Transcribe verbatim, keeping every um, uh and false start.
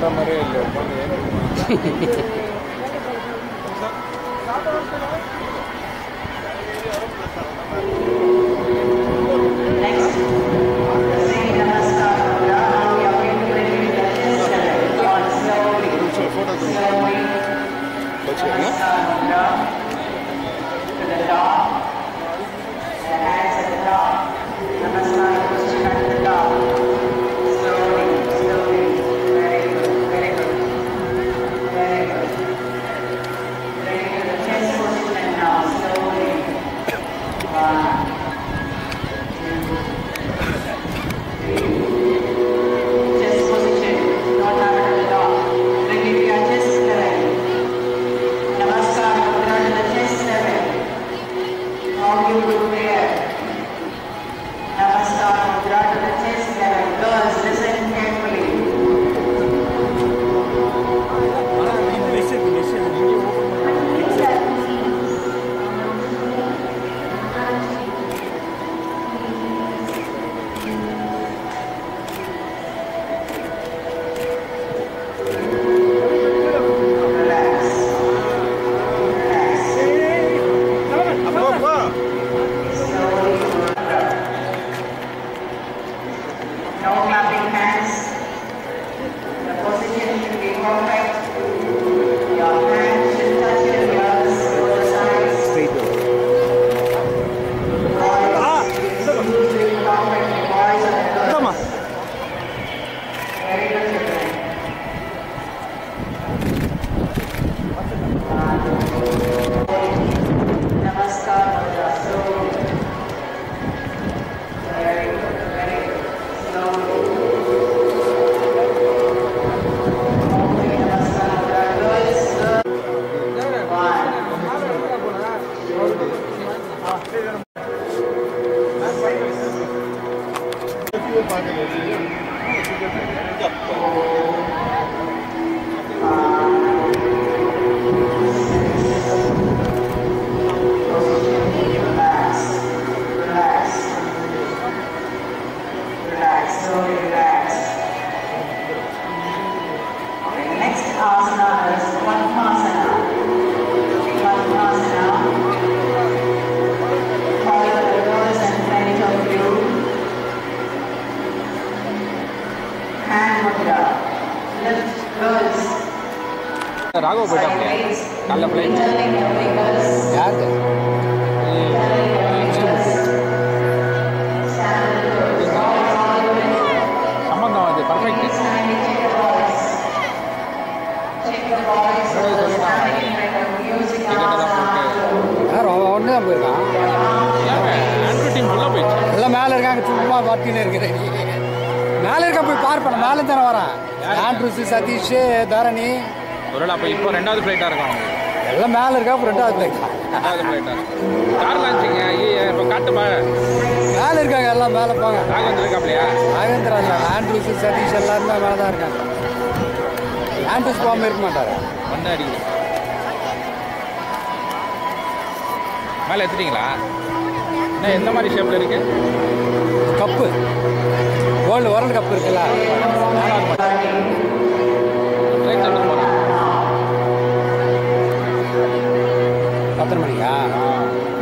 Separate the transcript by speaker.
Speaker 1: மாதிரியே இல்லை ராகவ போயிட்டாங்க நல்ல பிளேன் யாரு சம்பந்தம் அது பர்ஃபெக்ட் ஒன்று தான் போயிருக்கான் டீம் நல்லா போயிடுச்சு எல்லாம் மேலே இருக்காங்க சும்மா பார்த்துன்னு இருக்கிறேன் மேலே இருக்க போய் பார்ப்பேன் மேலே தானே வரேன் ஆண்ட்ரூஸ் சதீஷ் தரணி ஒருவேளை அப்போ இப்போ ரெண்டாவது ஃப்ளைட்டாக இருக்கும் எல்லாம் மேலே இருக்கா இப்போ ரெண்டாவது ஃப்ளைட் ரெண்டாவது ஃப்ளைட்டாக கார் லான்ச்சிங்க இப்போ காட்டு மேலே இருக்காங்க எல்லாம் மேலே போங்க நாகேந்திரா இருக்காப்லையா நாகேந்திரா இல்லை ஆண்ட்ரூஸ் சதீஷ் எல்லாருமே மேலே தான் இருக்காங்க ஆண்ட்ரூஸ் போகாமல் இருக்க மாட்டார் ஒன்றே அடிக்குது மேலே எடுத்துட்டீங்களா என்ன எந்த மாதிரி ஷேப்பில் இருக்கு கப்பு வேர்ல்டு வேர்ல்டு கப் இருக்குல்ல ட்ரெயின் சாப்பிட்டு போகிறேன் பத்தரை மணிக்கா